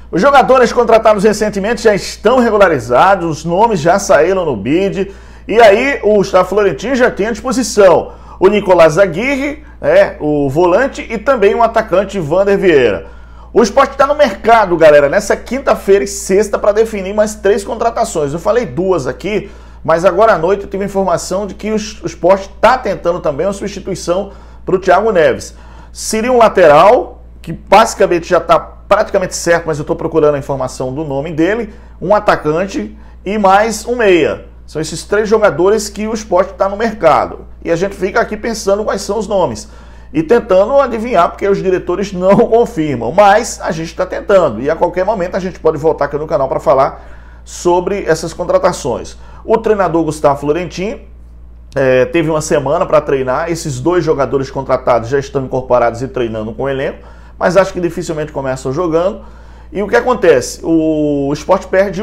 Os jogadores contratados recentemente já estão regularizados, os nomes já saíram no bid, e aí o Gustavo Florentin já tem à disposição o Nicolás Aguirre, o volante, e também o atacante Vander Vieira. O Sport está no mercado, galera, nessa quinta-feira e sexta para definir mais 3 contratações. Eu falei 2 aqui, mas agora à noite eu tive a informação de que o Sport está tentando também uma substituição para o Thiago Neves. Seria um lateral, que basicamente já está praticamente certo, mas eu estou procurando a informação do nome dele, um atacante e mais um meia. São esses 3 jogadores que o Sport está no mercado. E a gente fica aqui pensando quais são os nomes. E tentando adivinhar, porque os diretores não confirmam. Mas a gente está tentando. E a qualquer momento a gente pode voltar aqui no canal para falar sobre essas contratações. O treinador Gustavo Florentin teve uma semana para treinar. Esses 2 jogadores contratados já estão incorporados e treinando com o elenco. Mas acho que dificilmente começam jogando. E o que acontece? O Sport perde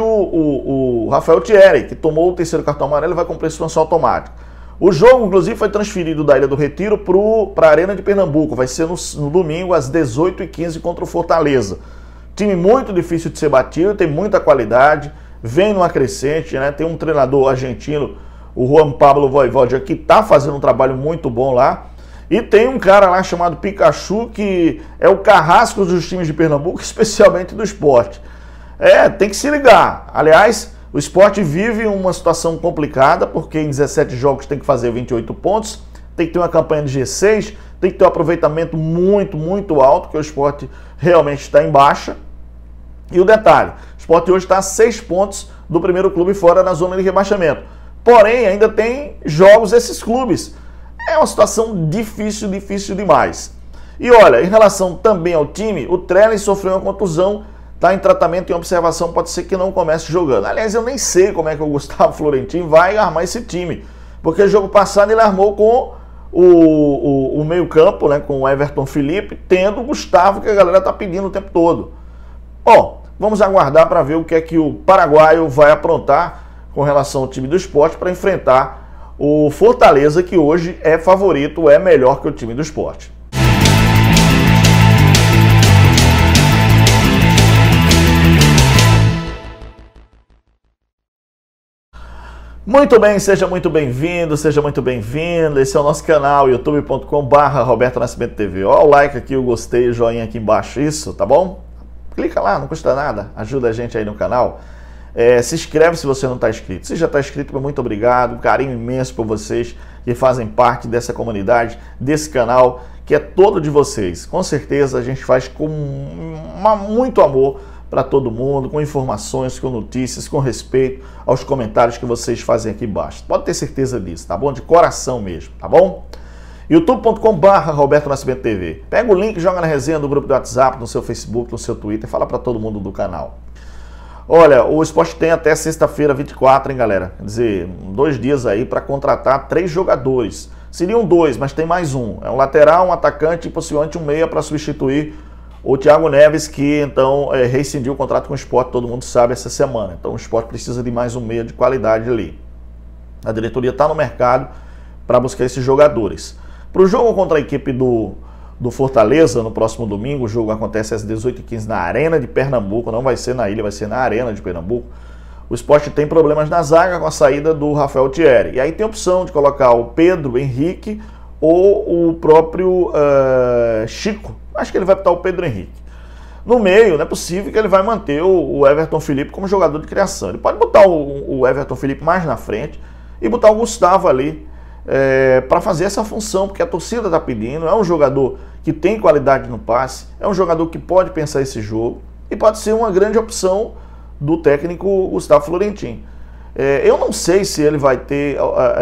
o Rafael Thierry, que tomou o 3º cartão amarelo e vai cumprir suspensão automática. O jogo, inclusive, foi transferido da Ilha do Retiro para a Arena de Pernambuco. Vai ser no domingo, às 18h15, contra o Fortaleza. Time muito difícil de ser batido, tem muita qualidade, vem numa crescente, né? Tem um treinador argentino, o Juan Pablo Voivoda, que está fazendo um trabalho muito bom lá. E tem um cara lá chamado Pikachu, que é o carrasco dos times de Pernambuco, especialmente do Sport. Tem que se ligar. Aliás, o Sport vive uma situação complicada, porque em 17 jogos tem que fazer 28 pontos, tem que ter uma campanha de G6, tem que ter um aproveitamento muito, muito alto, porque o Sport realmente está em baixa. E o detalhe, o Sport hoje está a 6 pontos do primeiro clube fora na zona de rebaixamento. Porém, ainda tem jogos esses clubes. É uma situação difícil demais. E olha, em relação também ao time, o Trellis sofreu uma contusão, está em tratamento e em observação, pode ser que não comece jogando. Aliás, eu nem sei como é que o Gustavo Florentin vai armar esse time, porque o jogo passado ele armou com o meio-campo, né, com o Everton Felipe, tendo o Gustavo, que a galera está pedindo o tempo todo. Bom, vamos aguardar para ver o que é que o paraguaio vai aprontar com relação ao time do Sport para enfrentar o Fortaleza, que hoje é favorito, é melhor que o time do Sport. Muito bem, seja muito bem-vindo, seja muito bem-vindo. Esse é o nosso canal, youtube.com/Roberto Nascimento TV. Ó, o like aqui, o gostei, o joinha aqui embaixo, isso, tá bom? Clica lá, não custa nada, ajuda a gente aí no canal. Se inscreve se você não está inscrito. Se já está inscrito, muito obrigado. Um carinho imenso por vocês que fazem parte dessa comunidade, desse canal, que é todo de vocês. Com certeza a gente faz com muito amor para todo mundo, com informações, com notícias, com respeito aos comentários que vocês fazem aqui embaixo. Pode ter certeza disso, tá bom? De coração mesmo, tá bom? youtube.com/Roberto Nascimento TV. Pega o link, joga na resenha do grupo do WhatsApp, no seu Facebook, no seu Twitter, fala para todo mundo do canal. Olha, o Sport tem até sexta-feira, 24, hein, galera? Quer dizer, 2 dias aí para contratar 3 jogadores. Seriam 2, mas tem mais um. É um lateral, um atacante e possivelmente um meia para substituir o Thiago Neves, que então rescindiu o contrato com o Sport, todo mundo sabe, essa semana. Então o Sport precisa de mais um meia de qualidade ali. A diretoria está no mercado para buscar esses jogadores. Para o jogo contra a equipe do Fortaleza, no próximo domingo, o jogo acontece às 18h15 na Arena de Pernambuco, não vai ser na ilha, vai ser na Arena de Pernambuco. O Sport tem problemas na zaga com a saída do Rafael Thierry. E aí tem a opção de colocar o Pedro Henrique ou o próprio Chico. Acho que ele vai botar o Pedro Henrique. No meio, não é possível que ele vai manter o Everton Felipe como jogador de criação. Ele pode botar o Everton Felipe mais na frente e botar o Gustavo ali para fazer essa função, porque a torcida está pedindo. É um jogador que tem qualidade no passe, é um jogador que pode pensar esse jogo e pode ser uma grande opção do técnico Gustavo Florentin. Eu não sei se ele vai ter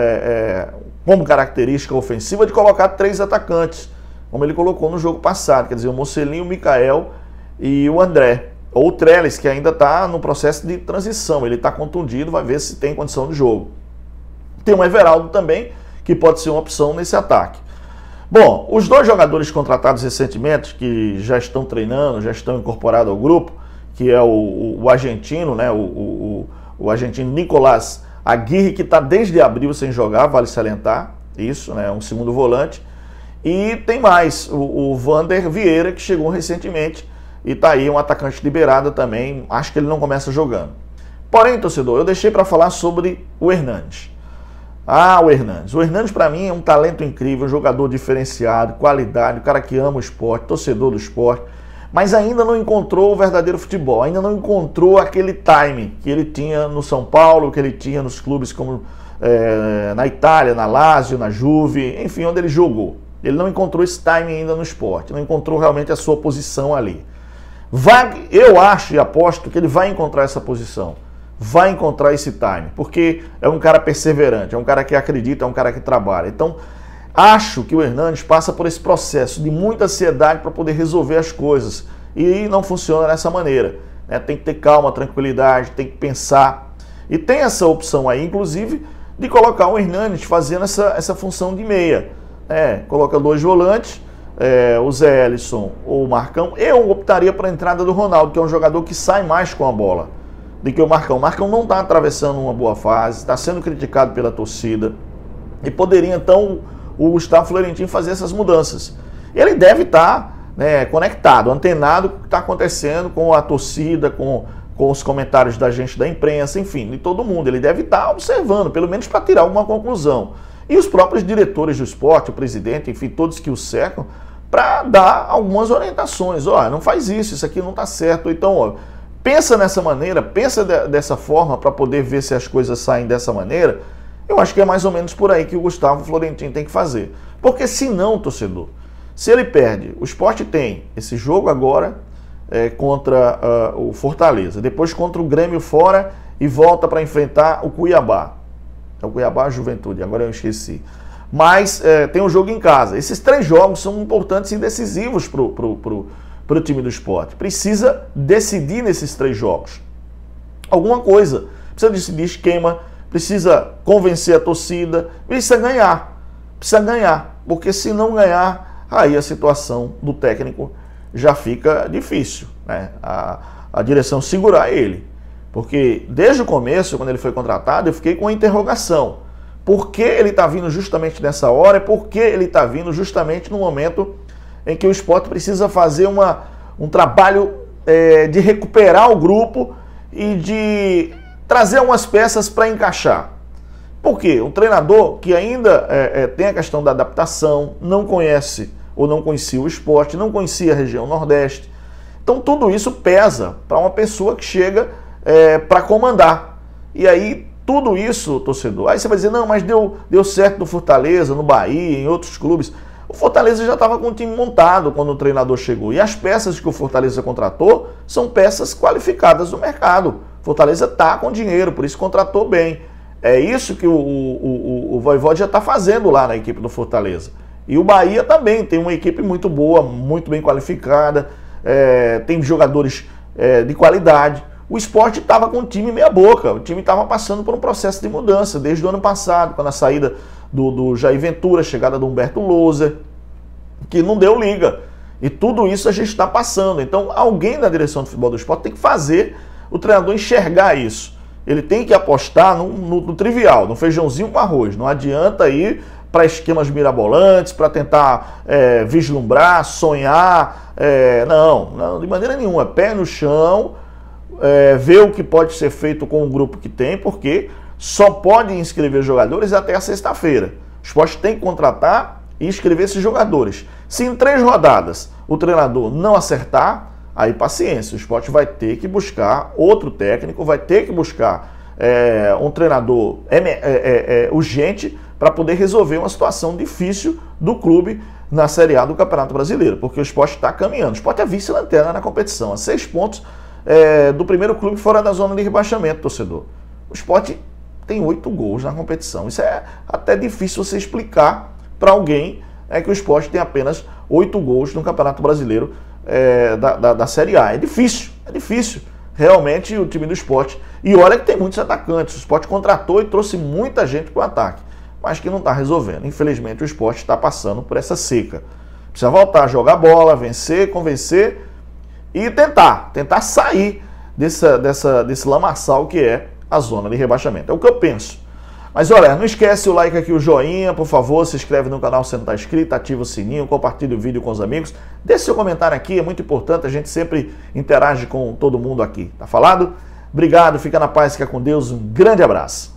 como característica ofensiva de colocar 3 atacantes, como ele colocou no jogo passado, quer dizer, o Mocelinho, o Mikael e o André, ou o Trellis, que ainda está no processo de transição, ele está contundido, vai ver se tem condição de jogo. Tem o Everaldo também, que pode ser uma opção nesse ataque. Bom, os 2 jogadores contratados recentemente, que já estão treinando, já estão incorporados ao grupo, que é o argentino, né, o argentino Nicolás Aguirre, que está desde abril sem jogar, vale salientar, isso, né, um segundo volante. E tem mais, o Vander Vieira, que chegou recentemente e tá aí um atacante liberado também, acho que ele não começa jogando. Porém, torcedor, eu deixei para falar sobre o Hernandes. O Hernandes. O Hernandes, para mim, é um talento incrível, um jogador diferenciado, qualidade, um cara que ama o esporte, torcedor do esporte, mas ainda não encontrou o verdadeiro futebol, ainda não encontrou aquele time que ele tinha no São Paulo, que ele tinha nos clubes como na Itália, na Lazio, na Juve, enfim, onde ele jogou. Ele não encontrou esse time ainda no esporte, não encontrou realmente a sua posição ali. Eu acho e aposto que ele vai encontrar essa posição, vai encontrar esse time, porque é um cara perseverante, é um cara que acredita, é um cara que trabalha. Então, acho que o Hernandes passa por esse processo de muita ansiedade para poder resolver as coisas, e não funciona dessa maneira, né? Tem que ter calma, tranquilidade, tem que pensar, e tem essa opção aí, inclusive, de colocar o Hernandes fazendo essa função de meia. Coloca 2 volantes, o Zé Elisson ou o Marcão. Eu optaria para a entrada do Ronaldo, que é um jogador que sai mais com a bola do que o Marcão. O Marcão não está atravessando uma boa fase, está sendo criticado pela torcida, e poderia então o Gustavo Florentino fazer essas mudanças. Ele deve estar conectado, antenado com o que está acontecendo com a torcida, com os comentários da gente da imprensa, enfim, de todo mundo. Ele deve estar observando, pelo menos para tirar alguma conclusão. E os próprios diretores do esporte, o presidente, enfim, todos que o cercam, para dar algumas orientações. Não faz isso aqui não está certo. Então, pensa nessa maneira, pensa dessa forma para poder ver se as coisas saem dessa maneira. Eu acho que é mais ou menos por aí que o Gustavo Florentino tem que fazer. Porque se não, torcedor, se ele perde, o Sport tem esse jogo agora contra o Fortaleza, depois contra o Grêmio fora e volta para enfrentar o Cuiabá. É o Cuiabá, a Juventude, agora eu esqueci. Mas tem um jogo em casa. Esses 3 jogos são importantes e decisivos para o time do Sport. Precisa decidir nesses 3 jogos alguma coisa. Precisa decidir esquema, precisa convencer a torcida, precisa ganhar. Precisa ganhar, porque se não ganhar, aí a situação do técnico já fica difícil, né? A direção segurar ele. Porque desde o começo, quando ele foi contratado, eu fiquei com uma interrogação. Por que ele está vindo justamente nessa hora? Por que ele está vindo justamente no momento em que o Sport precisa fazer um trabalho de recuperar o grupo e de trazer algumas peças para encaixar? Por quê? Um treinador que ainda tem a questão da adaptação, não conhece ou não conhecia o Sport, não conhecia a região Nordeste. Então tudo isso pesa para uma pessoa que chega para comandar. E aí tudo isso, torcedor, aí você vai dizer, não, mas deu certo no Fortaleza, no Bahia, em outros clubes. O Fortaleza já estava com o time montado quando o treinador chegou. E as peças que o Fortaleza contratou são peças qualificadas do mercado. O Fortaleza está com dinheiro, por isso contratou bem. É isso que o Vojvoda já está fazendo lá na equipe do Fortaleza. E o Bahia também tem uma equipe muito boa, muito bem qualificada, tem jogadores de qualidade. O Sport estava com o time meia boca, o time estava passando por um processo de mudança desde o ano passado, com a saída do Jair Ventura, a chegada do Humberto Louser, que não deu liga. E tudo isso a gente está passando. Então alguém da direção do futebol do Sport tem que fazer o treinador enxergar isso. Ele tem que apostar no trivial, no feijãozinho com arroz. Não adianta ir para esquemas mirabolantes, para tentar vislumbrar, sonhar. Não, de maneira nenhuma. Pé no chão, ver o que pode ser feito com o grupo que tem, porque só pode inscrever jogadores até a sexta-feira. O Sport tem que contratar e inscrever esses jogadores. Se em 3 rodadas o treinador não acertar, aí paciência, o Sport vai ter que buscar outro técnico, vai ter que buscar um treinador urgente para poder resolver uma situação difícil do clube na Série A do Campeonato Brasileiro, porque o Sport está caminhando. O Sport é vice-lanterna na competição, a 6 pontos do primeiro clube fora da zona de rebaixamento, torcedor. O Sport tem 8 gols na competição. Isso é até difícil você explicar para alguém que o Sport tem apenas 8 gols no Campeonato Brasileiro da Série A. É difícil. Realmente o time do Sport. E olha que tem muitos atacantes. O Sport contratou e trouxe muita gente para o ataque, mas que não está resolvendo. Infelizmente o Sport está passando por essa seca. Precisa voltar a jogar bola, vencer, convencer e tentar sair desse lamaçal que é a zona de rebaixamento. É o que eu penso. Mas olha, não esquece o like aqui, o joinha, por favor, se inscreve no canal se não está inscrito, ativa o sininho, compartilha o vídeo com os amigos, deixe seu comentário aqui, é muito importante, a gente sempre interage com todo mundo aqui, tá falado? Obrigado, fica na paz, fica com Deus, um grande abraço.